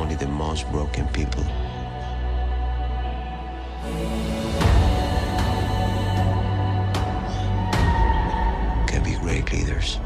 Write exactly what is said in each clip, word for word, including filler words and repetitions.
only the most broken people can be great leaders.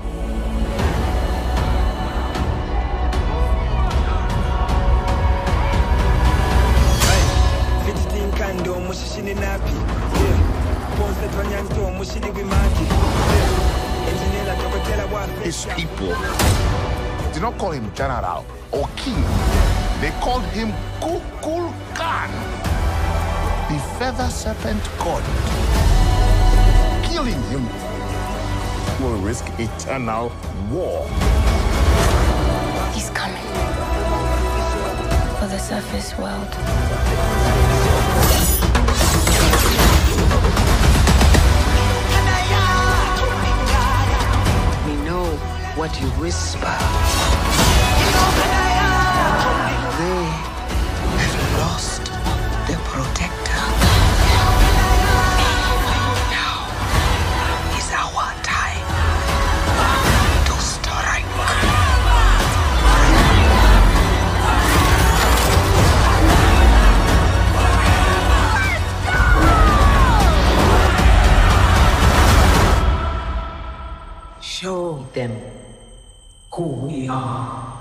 His people did not call him General or King. They called him Kukulkan, the feather serpent god. Killing him will risk eternal war. He's coming for the surface world. What you whisper. They have lost their protector. Now is our time to strike. Show them who we are.